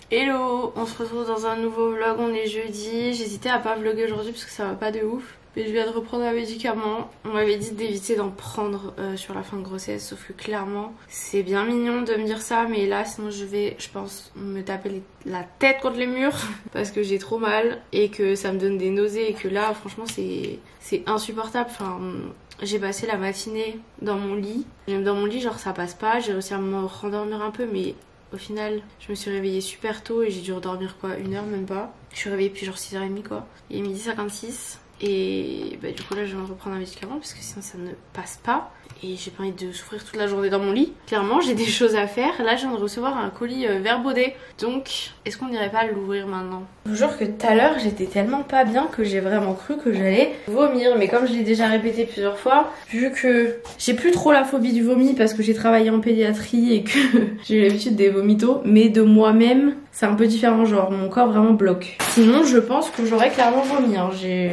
Hello, on se retrouve dans un nouveau vlog, on est jeudi. J'hésitais à pas vlogger aujourd'hui parce que ça va pas de ouf. Mais je viens de reprendre un médicament. On m'avait dit d'éviter d'en prendre sur la fin de grossesse, sauf que clairement c'est bien mignon de me dire ça, mais là sinon je vais, je pense, me taper la tête contre les murs parce que j'ai trop mal et que ça me donne des nausées et que là franchement c'est insupportable. Enfin, j'ai passé la matinée dans mon lit. Même dans mon lit, genre ça passe pas, j'ai réussi à me rendormir un peu, mais au final, je me suis réveillée super tôt et j'ai dû redormir quoi, 1 heure même pas. Je suis réveillée depuis genre 6h30 quoi. Il est 12h56 et bah, du coup là je viens de reprendre un médicament parce que sinon ça ne passe pas. Et j'ai pas envie de souffrir toute la journée dans mon lit. Clairement j'ai des choses à faire. Là je viens de recevoir un colis Vert Baudet. Donc est-ce qu'on n'irait pas l'ouvrir maintenant? Je vous jure que tout à l'heure j'étais tellement pas bien que j'ai vraiment cru que j'allais vomir. Mais comme je l'ai déjà répété plusieurs fois, vu que j'ai plus trop la phobie du vomi parce que j'ai travaillé en pédiatrie et que j'ai eu l'habitude des vomitos, mais de moi-même c'est un peu différent, genre mon corps vraiment bloque. Sinon je pense que j'aurais clairement vomi hein.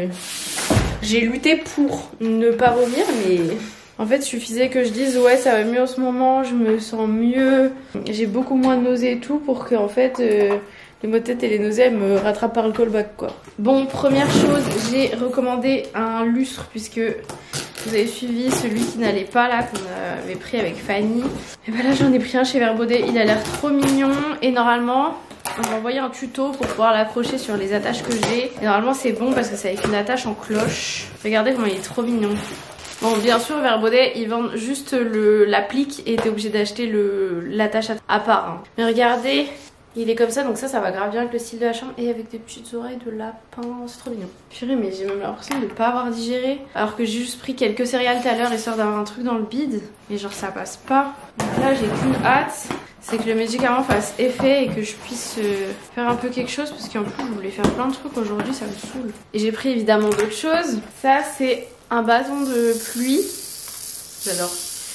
J'ai lutté pour ne pas vomir, mais en fait, il suffisait que je dise ouais ça va mieux en ce moment, je me sens mieux, j'ai beaucoup moins de nausées et tout pour que en fait les maux de tête et les nausées me rattrapent par le callback quoi. Bon, première chose, j'ai recommandé un lustre puisque vous avez suivi celui qui n'allait pas là, qu'on avait pris avec Fanny. Et bah là j'en ai pris un chez Vert Baudet, il a l'air trop mignon et normalement on m'a envoyé un tuto pour pouvoir l'accrocher sur les attaches que j'ai. Et normalement c'est bon parce que c'est avec une attache en cloche. Regardez comment il est trop mignon. Bon, bien sûr, Vert Baudet, ils vendent juste l'applique et t'es obligé d'acheter l'attache à part. Hein. Mais regardez, il est comme ça, donc ça va grave bien avec le style de la chambre et avec des petites oreilles de lapin. C'est trop mignon. Purée, mais j'ai même l'impression de pas avoir digéré. Alors que j'ai juste pris quelques céréales tout à l'heure histoire d'avoir un truc dans le bide. Mais genre, ça passe pas. Donc là, j'ai qu'une hâte. C'est que le médicament fasse effet et que je puisse faire un peu quelque chose parce qu'en plus, je voulais faire plein de trucs aujourd'hui, ça me saoule. Et j'ai pris évidemment d'autres choses. Ça, c'est un bâton de pluie, j'adore.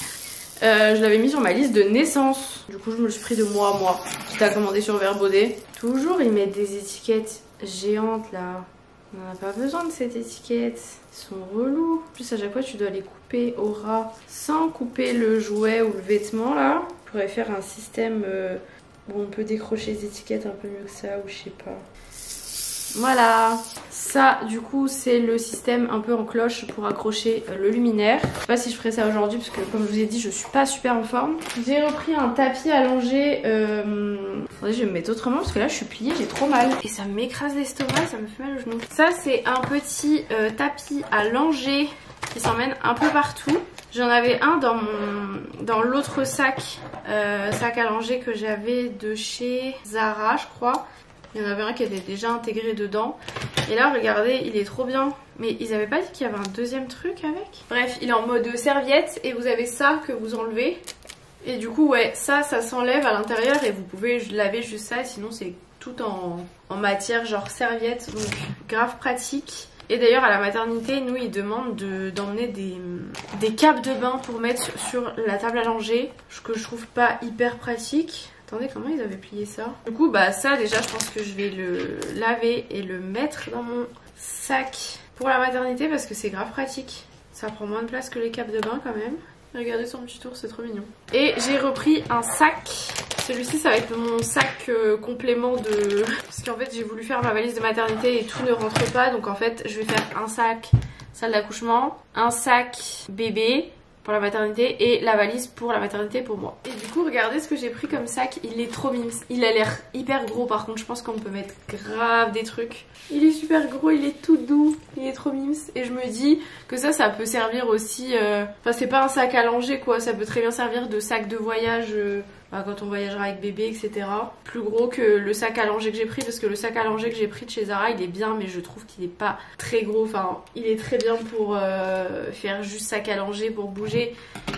Je l'avais mis sur ma liste de naissance. Du coup je me le suis pris de mois à mois. J'étais à commander sur Vert Baudet. Toujours ils mettent des étiquettes géantes là. On n'a pas besoin de cette étiquette. Ils sont relous. En plus à chaque fois tu dois les couper au ras sans couper le jouet ou le vêtement là. On pourrait faire un système où on peut décrocher les étiquettes un peu mieux que ça ou je sais pas. Voilà, ça du coup c'est le système un peu en cloche pour accrocher le luminaire. Je sais pas si je ferai ça aujourd'hui parce que comme je vous ai dit je suis pas super en forme. J'ai repris un tapis allongé, attendez, je vais me mettre autrement parce que là je suis pliée, j'ai trop mal. Et ça m'écrase l'estomac, ça me fait mal au genou. Ça c'est un petit tapis allongé qui s'emmène un peu partout. J'en avais un dans l'autre sac allongé que j'avais de chez Zara je crois. Il y en avait un qui était déjà intégré dedans. Et là, regardez, il est trop bien. Mais ils avaient pas dit qu'il y avait un deuxième truc avec? Bref, il est en mode serviette et vous avez ça que vous enlevez. Et du coup, ouais, ça s'enlève à l'intérieur et vous pouvez laver juste ça. Sinon, c'est tout en matière genre serviette. Donc, grave pratique. Et d'ailleurs, à la maternité, nous, ils demandent d'emmener des capes de bain pour mettre sur la table à langer. Ce que je trouve pas hyper pratique. Attendez, comment ils avaient plié ça? Du coup, bah ça déjà, je pense que je vais le laver et le mettre dans mon sac pour la maternité parce que c'est grave pratique. Ça prend moins de place que les capes de bain quand même. Regardez son petit tour, c'est trop mignon. Et j'ai repris un sac. Celui-ci, ça va être mon sac complément de... Parce qu'en fait, j'ai voulu faire ma valise de maternité et tout ne rentre pas. Donc en fait, je vais faire un sac salle d'accouchement, un sac bébé pour la maternité et la valise pour la maternité pour moi. Et du coup regardez ce que j'ai pris comme sac, il est trop mimes. Il a l'air hyper gros par contre, je pense qu'on peut mettre grave des trucs. Il est super gros, il est tout doux, il est trop mimes. Et je me dis que ça peut servir aussi, enfin c'est pas un sac à langer quoi, ça peut très bien servir de sac de voyage quand on voyagera avec bébé etc. Plus gros que le sac à langer que j'ai pris parce que le sac à langer que j'ai pris de chez Zara il est bien mais je trouve qu'il est pas très gros. Enfin il est très bien pour faire juste sac à langer pour bouger.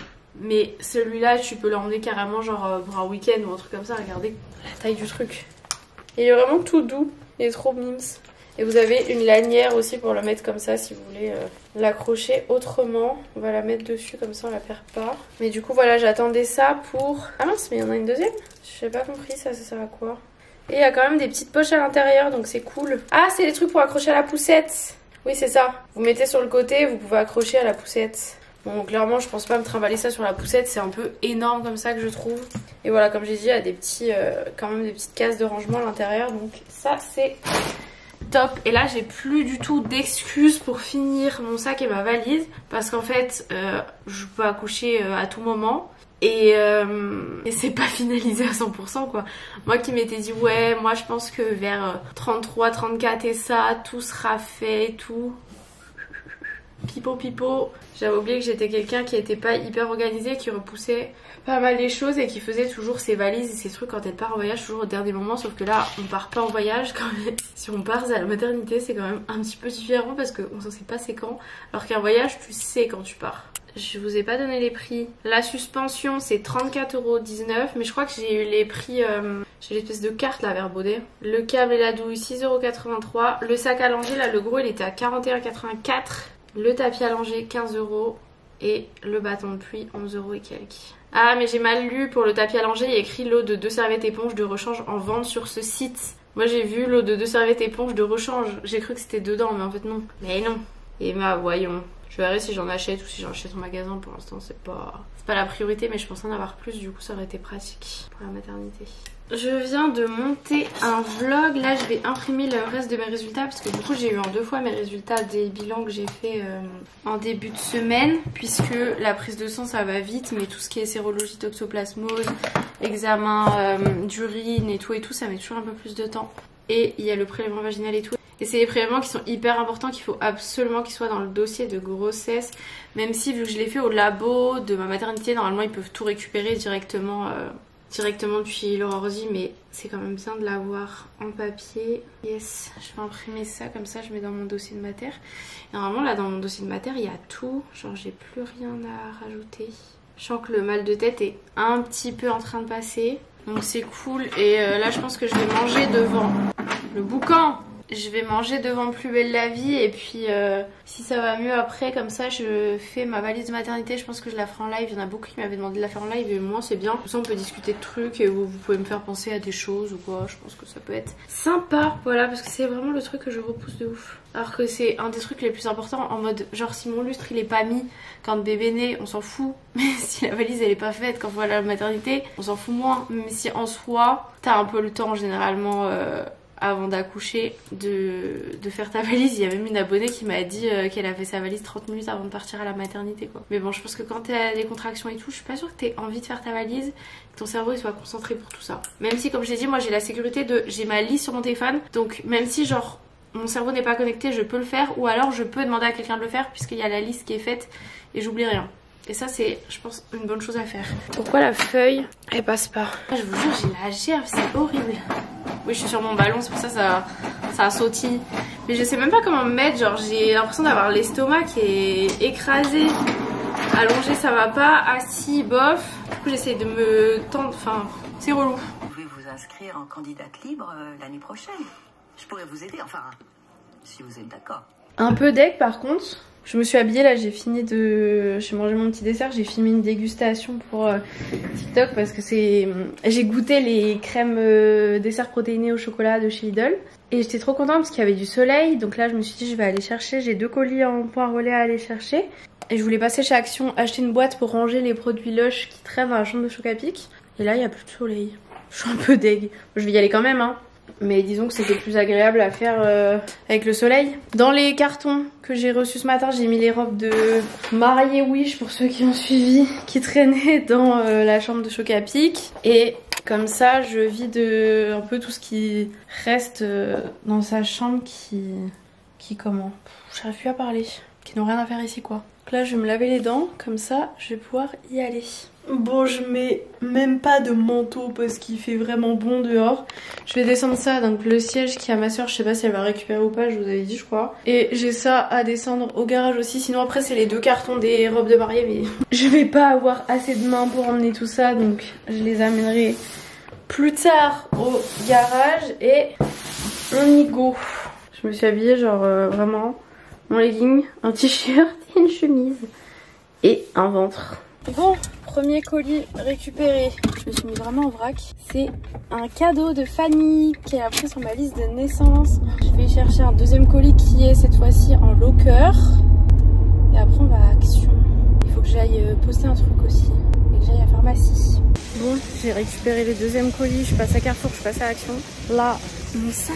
Mais celui-là tu peux l'emmener carrément genre pour un week-end ou un truc comme ça. Regardez la taille du truc. Il est vraiment tout doux, il est trop mimes. Et vous avez une lanière aussi pour le mettre comme ça si vous voulez l'accrocher autrement. On va la mettre dessus comme ça on la perd pas. Mais du coup voilà j'attendais ça pour... Ah mince mais il y en a une deuxième? J'ai pas compris ça sert à quoi? Et il y a quand même des petites poches à l'intérieur donc c'est cool. Ah c'est les trucs pour accrocher à la poussette. Oui c'est ça. Vous mettez sur le côté vous pouvez accrocher à la poussette. Bon, clairement, je pense pas me trimballer ça sur la poussette, c'est un peu énorme comme ça que je trouve. Et voilà, comme j'ai dit, il y a des petits, quand même des petites cases de rangement à l'intérieur, donc ça c'est top. Et là, j'ai plus du tout d'excuses pour finir mon sac et ma valise, parce qu'en fait, je peux accoucher à tout moment. Et c'est pas finalisé à 100% quoi. Moi qui m'étais dit ouais, moi je pense que vers 33, 34 et ça, tout sera fait et tout. Pipo. J'avais oublié que j'étais quelqu'un qui était pas hyper organisé, qui repoussait pas mal les choses et qui faisait toujours ses valises et ses trucs quand elle part en voyage toujours au dernier moment. Sauf que là, on part pas en voyage quand même. Si on part à la maternité, c'est quand même un petit peu différent parce qu'on s'en sait pas c'est quand. Alors qu'un voyage, tu sais quand tu pars. Je vous ai pas donné les prix. La suspension c'est 34,19 €, mais je crois que j'ai eu les prix, j'ai l'espèce de carte là vers Baudet. Le câble et la douille 6,83 €. Le sac à langer là, le gros il était à 41,84 €. Le tapis à langer 15 € et le bâton de pluie 11 € et quelques. Ah mais j'ai mal lu, pour le tapis à langer il y a écrit lot de 2 serviettes éponges de rechange en vente sur ce site. Moi j'ai vu lot de 2 serviettes éponges de rechange, j'ai cru que c'était dedans mais en fait non. Mais non. Et bah voyons. Je verrai si j'en achète ou si j'en achète au magasin. Pour l'instant c'est pas la priorité, mais je pensais en avoir plus, du coup ça aurait été pratique pour la maternité. Je viens de monter un vlog, là je vais imprimer le reste de mes résultats parce que du coup j'ai eu en 2 fois mes résultats des bilans que j'ai fait en début de semaine, puisque la prise de sang ça va vite, mais tout ce qui est sérologie, toxoplasmose, examen d'urine et tout ça met toujours un peu plus de temps. Et il y a le prélèvement vaginal et tout. Et c'est des prélèvements qui sont hyper importants, qu'il faut absolument qu'ils soient dans le dossier de grossesse. Même si, vu que je l'ai fait au labo de ma maternité, normalement ils peuvent tout récupérer directement depuis l'ordi. Mais c'est quand même bien de l'avoir en papier. Yes, je vais imprimer ça, comme ça je mets dans mon dossier de mater. Et normalement là dans mon dossier de mater il y a tout. Genre j'ai plus rien à rajouter. Je sens que le mal de tête est un petit peu en train de passer. Donc c'est cool. Et là je pense que je vais manger devant le boucan. Je vais manger devant Plus belle la vie et puis si ça va mieux après, comme ça je fais ma valise de maternité. Je pense que je la ferai en live, il y en a beaucoup qui m'avaient demandé de la faire en live et moi c'est bien. Comme ça on peut discuter de trucs et vous pouvez me faire penser à des choses ou quoi. Je pense que ça peut être sympa, voilà, parce que c'est vraiment le truc que je repousse de ouf. Alors que c'est un des trucs les plus importants, en mode genre si mon lustre il est pas mis quand le bébé naît, on s'en fout. Mais si la valise elle est pas faite quand on va à la maternité, on s'en fout moins. Mais si en soi t'as un peu le temps généralement avant d'accoucher de faire ta valise. Il y a même une abonnée qui m'a dit qu'elle a fait sa valise 30 minutes avant de partir à la maternité quoi. Mais bon, je pense que quand t'as des contractions et tout, je suis pas sûre que t'aies envie de faire ta valise, que ton cerveau il soit concentré pour tout ça. Même si, comme je l'ai dit, moi j'ai la sécurité j'ai ma liste sur mon téléphone, donc même si genre mon cerveau n'est pas connecté, je peux le faire, ou alors je peux demander à quelqu'un de le faire puisqu'il y a la liste qui est faite et j'oublie rien. Et ça c'est, je pense, une bonne chose à faire. Pourquoi la feuille elle passe pas? Je vous jure, j'ai la gerbe, c'est horrible. Oui, je suis sur mon ballon, c'est pour ça ça sautille. Mais je sais même pas comment me mettre, genre j'ai l'impression d'avoir l'estomac qui est écrasé. Allongé ça va pas, assis bof. Du coup j'essaie de me tendre, enfin c'est relou. Vous pouvez vous inscrire en candidate libre l'année prochaine. Je pourrais vous aider, enfin, si vous êtes d'accord. Un peu deg par contre. Je me suis habillée là, j'ai mangé mon petit dessert, j'ai filmé une dégustation pour TikTok parce que j'ai goûté les crèmes dessert protéiné au chocolat de chez Lidl et j'étais trop contente parce qu'il y avait du soleil. Donc là je me suis dit je vais aller chercher, j'ai 2 colis en point relais à aller chercher et je voulais passer chez Action acheter une boîte pour ranger les produits Lush qui traînent dans la chambre de Chocapic. Et là il n'y a plus de soleil, je suis un peu deg. Je vais y aller quand même hein. Mais disons que c'était plus agréable à faire avec le soleil. Dans les cartons que j'ai reçus ce matin, j'ai mis les robes de mariée Wish pour ceux qui ont suivi, qui traînaient dans la chambre de Chocapic. Et comme ça, je vide un peu tout ce qui reste dans sa chambre qui comment? J'arrive plus à parler. Qui n'ont rien à faire ici quoi. Donc là, je vais me laver les dents, comme ça, je vais pouvoir y aller. Bon, je mets même pas de manteau parce qu'il fait vraiment bon dehors. Je vais descendre ça, donc le siège qui est à ma soeur, je sais pas si elle va récupérer ou pas, je vous avais dit je crois. Et j'ai ça à descendre au garage aussi, sinon après c'est les 2 cartons des robes de mariée, mais je vais pas avoir assez de main pour emmener tout ça, donc je les amènerai plus tard au garage et on y go. Je me suis habillée genre vraiment mon legging, un t-shirt et une chemise et un ventre. Bon, premier colis récupéré. Je me suis mis vraiment en vrac. C'est un cadeau de Fanny qui a pris sur ma liste de naissance. Je vais chercher un 2e colis qui est cette fois-ci en locker. Et après on va à Action. Il faut que j'aille poster un truc aussi et que j'aille à la pharmacie. Bon, j'ai récupéré le deuxième colis, je passe à Carrefour, je passe à Action. Là, mon sac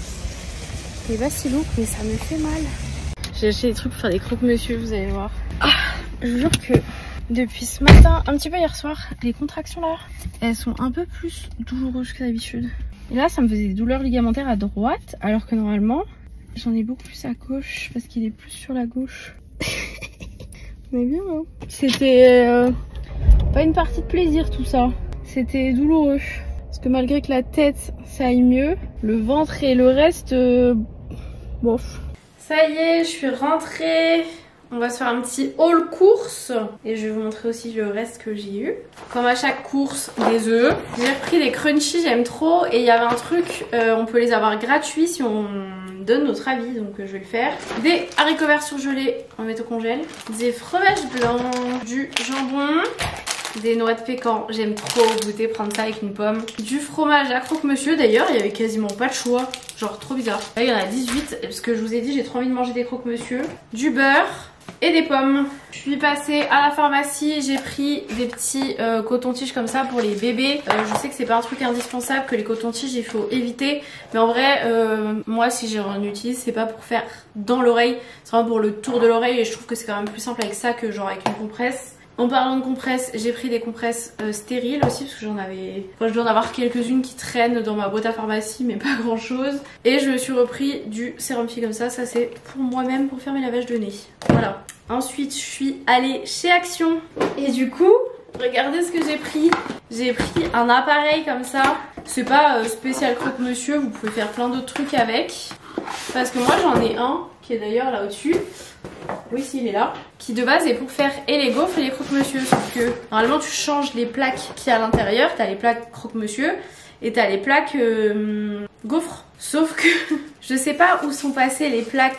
est vacillouk, mais ça me fait mal. J'ai acheté des trucs pour faire des croque-monsieur, vous allez voir. Ah, je vous jure que depuis ce matin, un petit peu hier soir, les contractions là, elles sont un peu plus douloureuses que d'habitude. Et là, ça me faisait des douleurs ligamentaires à droite, alors que normalement, j'en ai beaucoup plus à gauche, parce qu'il est plus sur la gauche. Mais bien, hein. C'était pas une partie de plaisir tout ça. C'était douloureux. Parce que malgré que la tête, ça aille mieux, le ventre et le reste, bof. Ça y est, je suis rentrée. On va se faire un petit haul course et je vais vous montrer aussi le reste que j'ai eu. Comme à chaque course, des œufs. J'ai repris les crunchy, j'aime trop. Et il y avait un truc, on peut les avoir gratuits si on donne notre avis, donc je vais le faire. Des haricots verts surgelés, on met au congèle. Des fromages blancs, du jambon, des noix de pécan. J'aime trop goûter, prendre ça avec une pomme. Du fromage à croque-monsieur, d'ailleurs, il y avait quasiment pas de choix. Genre trop bizarre. Là, il y en a 18, parce que je vous ai dit, j'ai trop envie de manger des croque-monsieur. Du beurre. Et des pommes. Je suis passée à la pharmacie, j'ai pris des petits cotons-tiges comme ça pour les bébés. Je sais que c'est pas un truc indispensable, que les cotons-tiges il faut éviter. Mais en vrai, moi si j'en utilise, c'est pas pour faire dans l'oreille, c'est vraiment pour le tour de l'oreille et je trouve que c'est quand même plus simple avec ça que genre avec une compresse. En parlant de compresses, j'ai pris des compresses stériles aussi parce que j'en avais... Enfin, je dois en avoir quelques-unes qui traînent dans ma boîte à pharmacie mais pas grand chose. Et je me suis repris du sérum fille comme ça c'est pour moi-même pour faire mes lavages de nez. Voilà. Ensuite je suis allée chez Action et du coup, regardez ce que j'ai pris. J'ai pris un appareil comme ça. C'est pas spécial croque-monsieur, vous pouvez faire plein d'autres trucs avec. Parce que moi j'en ai un qui est d'ailleurs là au-dessus. Oui, si, il est là. Qui de base est pour faire et les gaufres et les croque-monsieur. Sauf que normalement tu changes les plaques qu'il y a à l'intérieur. T'as les plaques croque-monsieur et t'as les plaques gaufres. Sauf que je sais pas où sont passées les plaques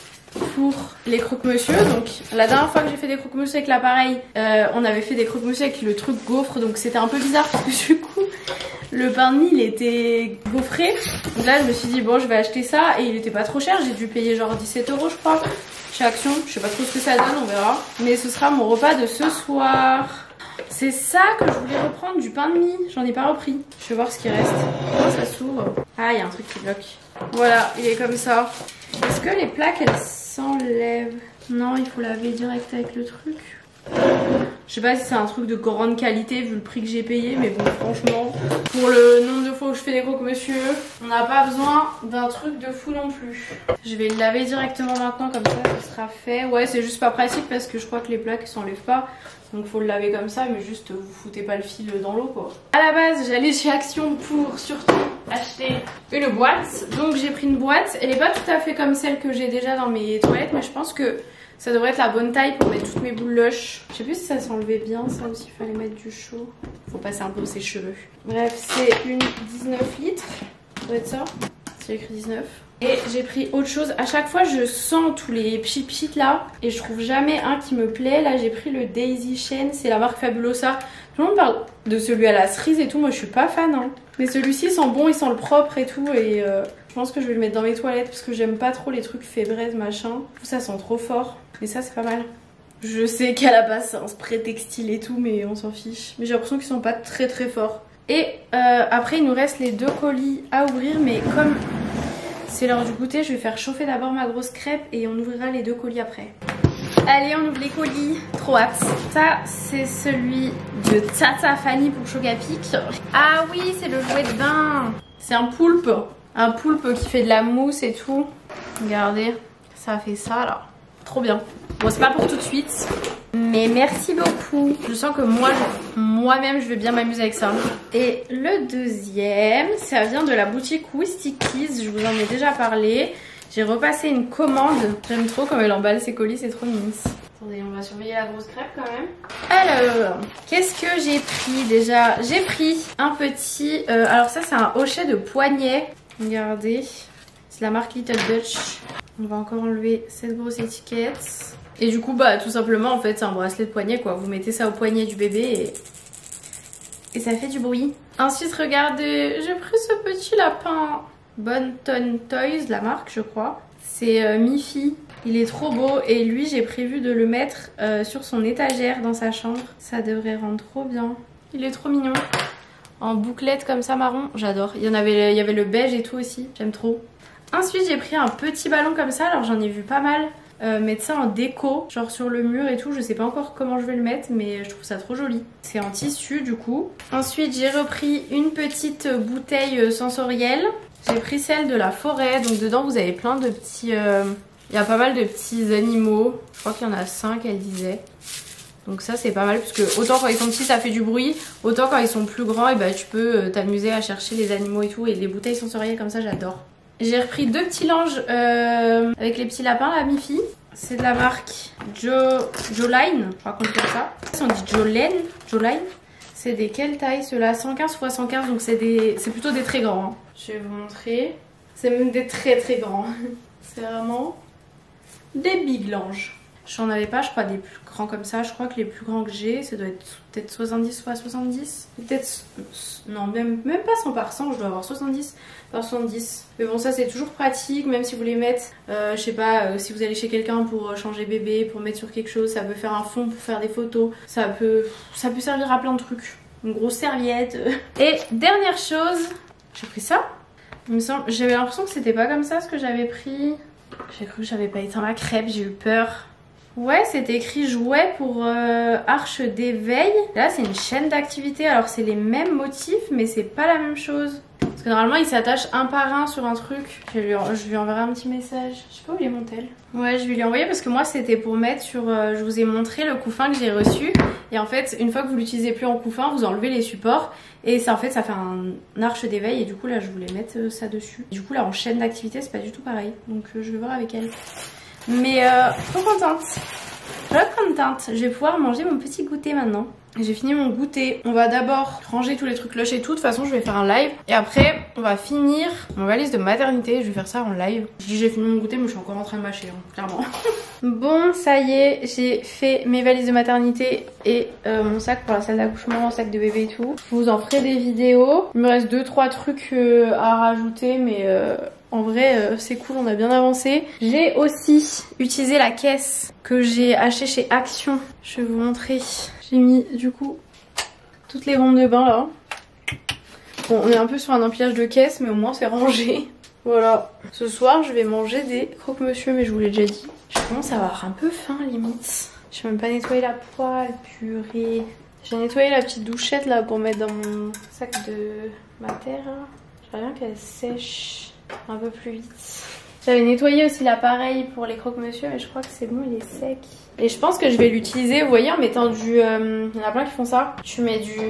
pour les croque-monsieur. Donc la dernière fois que j'ai fait des croque-monsieur avec l'appareil, on avait fait des croque-monsieur avec le truc gaufre. Donc c'était un peu bizarre parce que du coup le pain de mie il était gaufré. Donc là je me suis dit bon je vais acheter ça et il était pas trop cher. J'ai dû payer genre 17 € je crois chez Action. Je sais pas trop ce que ça donne, on verra. Mais ce sera mon repas de ce soir. C'est ça que je voulais reprendre, du pain de mie. J'en ai pas repris. Je vais voir ce qui reste. Comment ça s'ouvre? Ah, il y a un truc qui bloque. Voilà, il est comme ça. Est-ce que les plaques elles s'enlèvent? Non, il faut laver direct avec le truc. Je sais pas si c'est un truc de grande qualité vu le prix que j'ai payé, mais bon franchement, pour le nombre de fois où je fais des croque-monsieur, on n'a pas besoin d'un truc de fou non plus. Je vais le laver directement maintenant, comme ça ce sera fait. Ouais, c'est juste pas pratique parce que je crois que les plaques s'enlèvent pas. Donc faut le laver comme ça, mais juste vous foutez pas le fil dans l'eau quoi. À la base, j'allais chez Action pour surtout acheter une boîte. Donc j'ai pris une boîte. Elle est pas tout à fait comme celle que j'ai déjà dans mes toilettes, mais je pense que ça devrait être la bonne taille pour mettre toutes mes boules lush. Je sais plus si ça s'enlevait bien, ça aussi, il fallait mettre du chaud. Faut passer un peu ses cheveux. Bref, c'est une 19 litres. Ça doit être ça. C'est écrit 19. Et j'ai pris autre chose. À chaque fois, je sens tous les pchit là. Et je trouve jamais un qui me plaît. Là, j'ai pris le Daisy Chain. C'est la marque Fabulosa. Tout le monde parle de celui à la cerise et tout. Moi, je suis pas fan. Hein. Mais celui-ci, il sent bon, il sent le propre et tout. Et je pense que je vais le mettre dans mes toilettes. Parce que j'aime pas trop les trucs Febreze, machin. Ça sent trop fort. Mais ça, c'est pas mal. Je sais qu'à la base, c'est un spray textile et tout. Mais on s'en fiche. Mais j'ai l'impression qu'ils sont pas très très forts. Et après, il nous reste les 2 colis à ouvrir. Mais comme... c'est l'heure du goûter, je vais faire chauffer d'abord ma grosse crêpe et on ouvrira les 2 colis après. Allez, on ouvre les colis. Trop hâte. Ça, c'est celui de Tata Fanny pour Chocapic. Ah oui, c'est le jouet de bain. C'est un poulpe. Un poulpe qui fait de la mousse et tout. Regardez, ça fait ça là. Trop bien. Bon, c'est pas pour tout de suite. Mais merci beaucoup. Je sens que moi-même, je vais bien m'amuser avec ça. Et le deuxième, ça vient de la boutique Wistikis. Je vous en ai déjà parlé. J'ai repassé une commande. J'aime trop comme elle emballe ses colis, c'est trop mignon. Attendez, on va surveiller la grosse crêpe quand même. Alors, qu'est-ce que j'ai pris déjà? J'ai pris un petit... alors ça, c'est un hochet de poignet. Regardez. C'est la marque Little Dutch. On va encore enlever cette grosse étiquette. Et du coup, bah tout simplement, en fait, c'est un bracelet de poignet, quoi. Vous mettez ça au poignet du bébé et ça fait du bruit. Ensuite, regardez, j'ai pris ce petit lapin Bon Ton Toys, la marque, je crois. C'est Miffy. Il est trop beau et lui j'ai prévu de le mettre sur son étagère dans sa chambre. Ça devrait rendre trop bien. Il est trop mignon. En bouclette comme ça marron, j'adore. Il y avait le beige et tout aussi, j'aime trop. Ensuite j'ai pris un petit ballon comme ça, alors j'en ai vu pas mal. Mettre ça en déco, genre sur le mur et tout. Je sais pas encore comment je vais le mettre mais je trouve ça trop joli. C'est en tissu du coup. Ensuite j'ai repris une petite bouteille sensorielle. J'ai pris celle de la forêt, donc dedans vous avez plein de petits... Il y a pas mal de petits animaux. Je crois qu'il y en a 5, elle disait. Donc ça c'est pas mal parce que autant quand ils sont petits ça fait du bruit, autant quand ils sont plus grands et bah, tu peux t'amuser à chercher les animaux et tout. Et les bouteilles sensorielles comme ça j'adore. J'ai repris 2 petits linges avec les petits lapins, la Miffy. C'est de la marque Joline, je crois qu'on dit comme ça. On dit Joline. C'est des quelle taille ceux-là? 115 x 115, donc c'est plutôt des très grands. Hein. Je vais vous montrer. C'est même des très très grands. C'est vraiment des big linges. J'en avais pas, je crois, des plus grands comme ça. Je crois que les plus grands que j'ai, ça doit être peut-être 70 x 70. Peut-être... Non, même pas 100 par 100, je dois avoir 70 par 70. Mais bon, ça c'est toujours pratique, même si vous les mettez, je sais pas, si vous allez chez quelqu'un pour changer bébé, pour mettre sur quelque chose, ça peut faire un fond pour faire des photos. Ça peut servir à plein de trucs. Une grosse serviette. Et dernière chose, j'ai pris ça. J'avais l'impression que c'était pas comme ça ce que j'avais pris. J'ai cru que j'avais pas éteint ma crêpe, j'ai eu peur. Ouais, c'est écrit jouet pour arche d'éveil. Là, c'est une chaîne d'activité. Alors, c'est les mêmes motifs, mais c'est pas la même chose. Parce que normalement, ils s'attachent un par un sur un truc. Je lui enverrai un petit message. Je sais pas où il est mon tel. Ouais, je vais lui envoyer parce que moi, c'était pour mettre sur... je vous ai montré le couffin que j'ai reçu. Et en fait, une fois que vous l'utilisez plus en couffin, vous enlevez les supports. Et ça, en fait, ça fait un arche d'éveil. Et du coup, là, je voulais mettre ça dessus. Du coup, là, en chaîne d'activité, c'est pas du tout pareil. Donc, je vais voir avec elle. Mais trop contente. Je vais pouvoir manger mon petit goûter maintenant. J'ai fini mon goûter. On va d'abord ranger tous les trucs cloches et tout. De toute façon, je vais faire un live. Et après, on va finir mon valise de maternité. Je vais faire ça en live. Je dis j'ai fini mon goûter, mais je suis encore en train de mâcher, hein, clairement. Bon, ça y est, j'ai fait mes valises de maternité et mon sac pour la salle d'accouchement, mon sac de bébé et tout. Je vous en ferai des vidéos. Il me reste 2-3 trucs à rajouter, mais... En vrai, c'est cool, on a bien avancé. J'ai aussi utilisé la caisse que j'ai achetée chez Action. Je vais vous montrer. J'ai mis du coup toutes les bombes de bain là. Bon, on est un peu sur un empilage de caisse, mais au moins c'est rangé. Voilà. Ce soir, je vais manger des croque-monsieur, mais je vous l'ai déjà dit. Je commence à avoir un peu faim limite. Je vais même pas nettoyer la poêle, purée. J'ai nettoyé la petite douchette là pour mettre dans mon sac de mater. J'aimerais bien qu'elle sèche un peu plus vite. J'avais nettoyé aussi l'appareil pour les croque-monsieur, mais je crois que c'est bon, il est sec. Et je pense que je vais l'utiliser, vous voyez, en mettant du... il y en a plein qui font ça. Tu mets du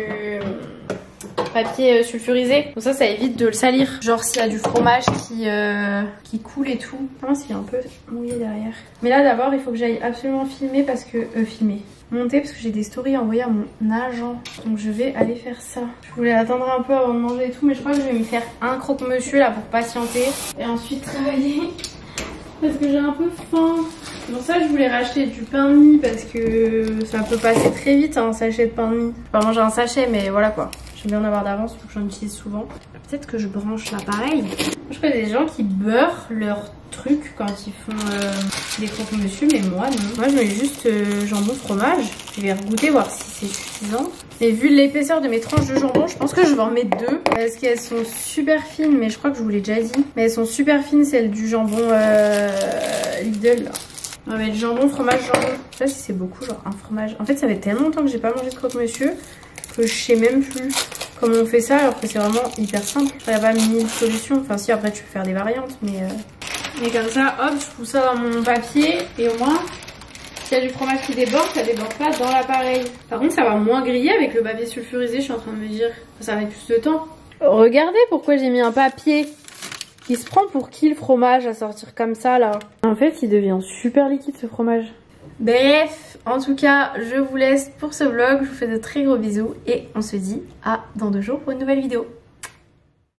papier sulfurisé. Donc ça évite de le salir. Genre s'il y a du fromage qui coule et tout. Ah, s'il est un peu mouillé derrière. Mais là d'abord, il faut que j'aille absolument filmer parce que... monter parce que j'ai des stories à envoyer à mon agent. Donc je vais aller faire ça. Je voulais attendre un peu avant de manger et tout, mais je crois que je vais me faire un croque-monsieur là pour patienter. Et ensuite travailler. Parce que j'ai un peu faim. Pour ça je voulais racheter du pain de mie parce que ça peut passer très vite un sachet de pain de mie. Je vais pas manger un sachet mais voilà quoi. J'aime bien en avoir d'avance vu que j'en utilise souvent. Peut-être que je branche l'appareil. Je connais des gens qui beurrent leur truc quand ils font des croque-monsieur, mais moi non. Moi je mets juste jambon fromage. Je vais regoûter voir si c'est suffisant. Et vu l'épaisseur de mes tranches de jambon, je pense que je vais en mettre 2 parce qu'elles sont super fines, mais je crois que je vous l'ai déjà dit. Mais elles sont super fines, celles du jambon Lidl là. On va mettre jambon, fromage, jambon. Je sais pas si c'est beaucoup, genre un fromage. En fait ça fait tellement longtemps que j'ai pas mangé de croque-monsieur que je sais même plus comment on fait ça, alors que c'est vraiment hyper simple. Il n'y a pas 1000 solutions. Enfin si, après tu peux faire des variantes, mais comme ça, hop, je pousse ça dans mon papier et au moins, s'il y a du fromage qui déborde, ça déborde pas dans l'appareil. Par contre, ça va moins griller avec le papier sulfurisé, je suis en train de me dire. Ça va mettre plus de temps. Regardez pourquoi j'ai mis un papier. Il se prend pour qui le fromage à sortir comme ça là? En fait, il devient super liquide ce fromage. Bref, en tout cas, je vous laisse pour ce vlog. Je vous fais de très gros bisous et on se dit à dans 2 jours pour une nouvelle vidéo.